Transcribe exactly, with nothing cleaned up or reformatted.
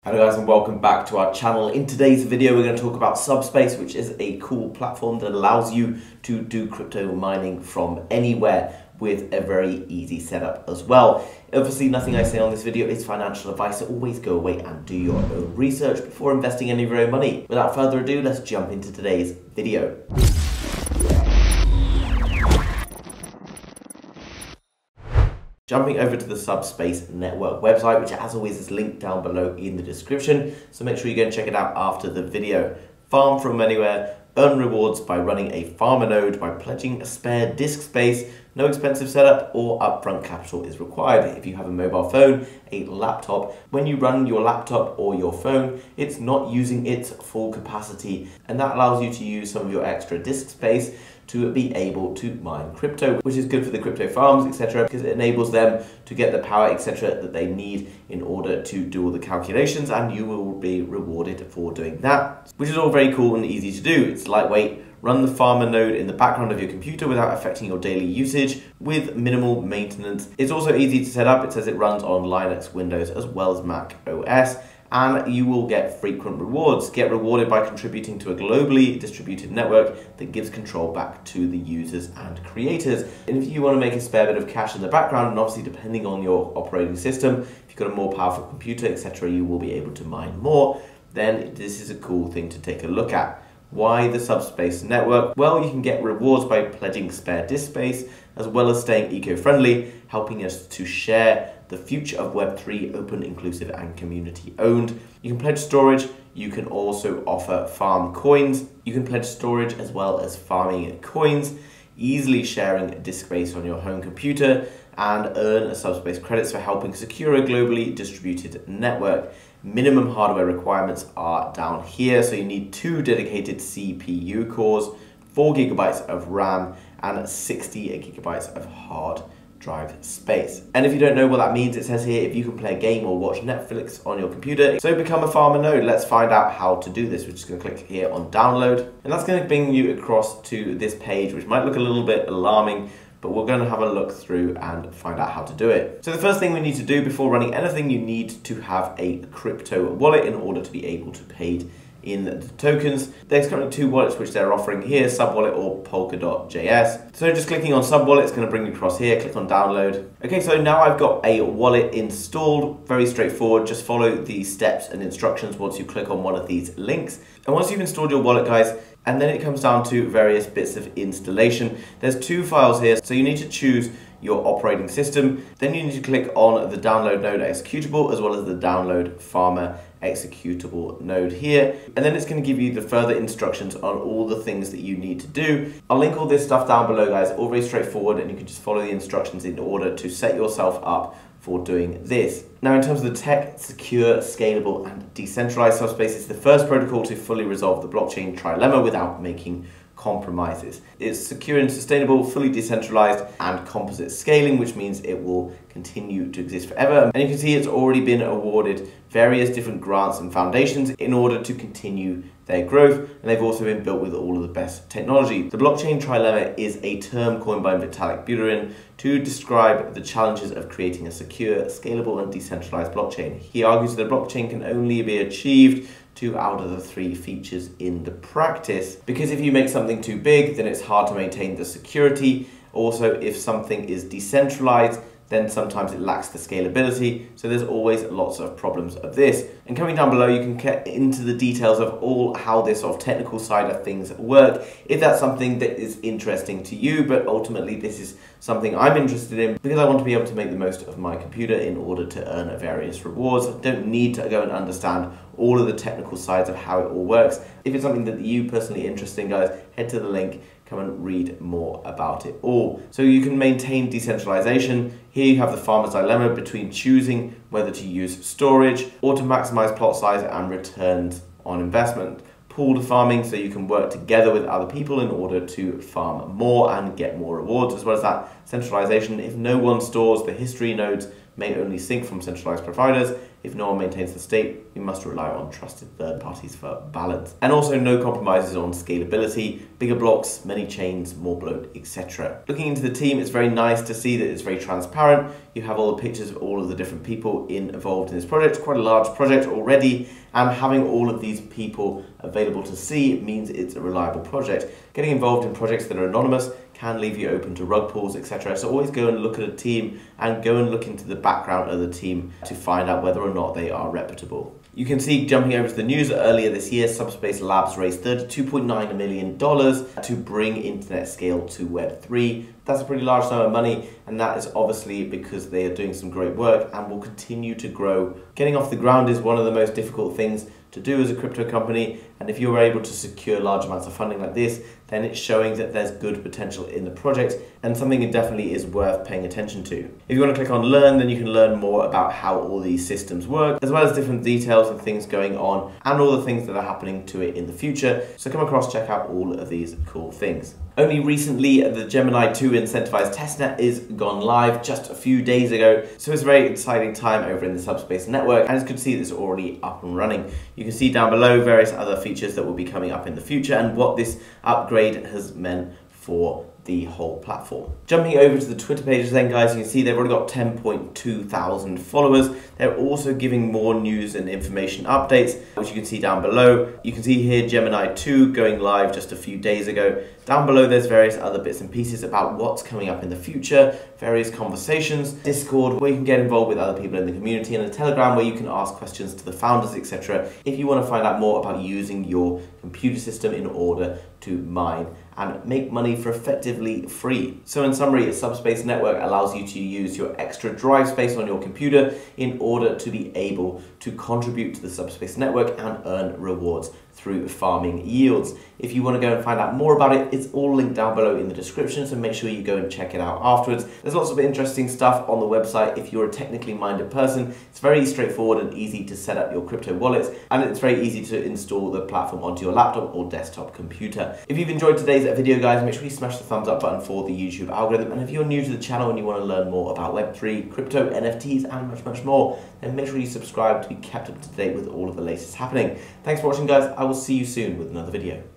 Hello guys and welcome back to our channel. In today's video we're going to talk about Subspace, which is a cool platform that allows you to do crypto mining from anywhere with a very easy setup as well. Obviously nothing I say on this video is financial advice, so always go away and do your own research before investing any of your own money. Without further ado, let's jump into today's video. Jumping over to the Subspace network website, which as always is linked down below in the description, so make sure you go and check it out after the video. Farm from anywhere, earn rewards by running a farmer node by pledging a spare disk space. No expensive setup or upfront capital is required. If you have a mobile phone, a laptop, when you run your laptop or your phone, it's not using its full capacity, and that allows you to use some of your extra disk space to be able to mine crypto, which is good for the crypto farms, et cetera, because it enables them to get the power, et cetera, that they need in order to do all the calculations, and you will be rewarded for doing that, which is all very cool and easy to do. It's lightweight. Run the farmer node in the background of your computer without affecting your daily usage with minimal maintenance. It's also easy to set up. It says it runs on Linux, Windows, as well as Mac O S. And you will get frequent rewards. Get rewarded by contributing to a globally distributed network that gives control back to the users and creators. And if you want to make a spare bit of cash in the background, and obviously depending on your operating system, if you've got a more powerful computer, et cetera, you will be able to mine more, then this is a cool thing to take a look at. Why the Subspace network? Well, you can get rewards by pledging spare disk space, as well as staying eco-friendly, helping us to share the future of Web three, open, inclusive, and community owned. You can pledge storage. You can also offer farm coins. You can pledge storage as well as farming coins, easily sharing disk space on your home computer, and earn a Subspace credits for helping secure a globally distributed network. Minimum hardware requirements are down here, so you need two dedicated C P U cores, four gigabytes of RAM, and sixty gigabytes of hard drive space. And if you don't know what that means, it says here if you can play a game or watch Netflix on your computer. So become a farmer node. Let's find out how to do this. We're just going to click here on download, and that's going to bring you across to this page, which might look a little bit alarming, but we're going to have a look through and find out how to do it. So the first thing we need to do before running anything, you need to have a crypto wallet in order to be able to pay in the tokens. There's currently two wallets which they're offering here, Subwallet or Polkadot dot J S. So just clicking on Subwallet, it's going to bring you across here. Click on download. Okay, so now I've got a wallet installed. Very straightforward. Just follow the steps and instructions once you click on one of these links. And once you've installed your wallet, guys, and then it comes down to various bits of installation. There's two files here, so you need to choose your operating system. Then you need to click on the download node executable as well as the download farmer executable node here. And then it's going to give you the further instructions on all the things that you need to do. I'll link all this stuff down below, guys, all very straightforward, and you can just follow the instructions in order to set yourself up for doing this. Now, in terms of the tech, secure, scalable, and decentralized Subspace is the first protocol to fully resolve the blockchain trilemma without making compromises. It's secure and sustainable, fully decentralized, and composite scaling, which means it will continue to exist forever. And you can see it's already been awarded various different grants and foundations in order to continue their growth, and they've also been built with all of the best technology. The blockchain trilemma is a term coined by Vitalik Buterin to describe the challenges of creating a secure, scalable, and decentralized blockchain. He argues that a blockchain can only be achieved two out of the three features in the practice, because if you make something too big, then it's hard to maintain the security. Also, if something is decentralized, then sometimes it lacks the scalability. So there's always lots of problems of this. And coming down below, you can get into the details of all how this sort of technical side of things work, if that's something that is interesting to you. But ultimately, this is something I'm interested in because I want to be able to make the most of my computer in order to earn various rewards. I don't need to go and understand all of the technical sides of how it all works. If it's something that you personally interested in, guys, head to the link, come and read more about it all. So you can maintain decentralization. Here you have the farmer's dilemma between choosing whether to use storage or to maximize plot size and returns on investment. Pooled farming, so you can work together with other people in order to farm more and get more rewards, as well as that centralization. If no one stores, the history nodes may only sync from centralized providers. If no one maintains the state, we must rely on trusted third parties for balance. And also no compromises on scalability, bigger blocks, many chains, more bloat, et cetera. Looking into the team, it's very nice to see that it's very transparent. You have all the pictures of all of the different people in, involved in this project. It's quite a large project already, and having all of these people available to see means it's a reliable project. Getting involved in projects that are anonymous can leave you open to rug pulls, et cetera. So always go and look at a team and go and look into the background of the team to find out whether or not they are reputable. You can see, jumping over to the news, earlier this year, Subspace Labs raised thirty-two point nine million dollars to bring internet scale to Web three. That's a pretty large sum of money, and that is obviously because they are doing some great work and will continue to grow. Getting off the ground is one of the most difficult things to do as a crypto company, and if you're able to secure large amounts of funding like this, then it's showing that there's good potential in the project and something that definitely is worth paying attention to. If you want to click on learn, then you can learn more about how all these systems work, as well as different details and things going on and all the things that are happening to it in the future. So come across, check out all of these cool things. Only recently, the Gemini two incentivized testnet is gone live just a few days ago. So it's a very exciting time over in the Subspace network, and as you can see, it's already up and running. You can see down below various other features that will be coming up in the future and what this upgrade has meant for the whole platform. Jumping over to the Twitter pages then, guys, you can see they've already got ten point two thousand followers. They're also giving more news and information updates, which you can see down below. You can see here Gemini two going live just a few days ago. Down below there's various other bits and pieces about what's coming up in the future, various conversations, Discord where you can get involved with other people in the community, and a Telegram where you can ask questions to the founders, et cetera if you want to find out more about using your computer system in order to mine and make money for effectively free. So in summary, a Subspace network allows you to use your extra drive space on your computer in order to be able to contribute to the Subspace network and earn rewards through farming yields. If you want to go and find out more about it, it's all linked down below in the description, so make sure you go and check it out afterwards. There's lots of interesting stuff on the website if you're a technically minded person. It's very straightforward and easy to set up your crypto wallets, and it's very easy to install the platform onto your laptop or desktop computer. If you've enjoyed today's video, guys, make sure you smash the thumbs up button for the YouTube algorithm, and if you're new to the channel and you want to learn more about Web three, crypto, N F Ts, and much, much more, then make sure you subscribe to be kept up to date with all of the latest happening. Thanks for watching, guys. I will see you soon with another video.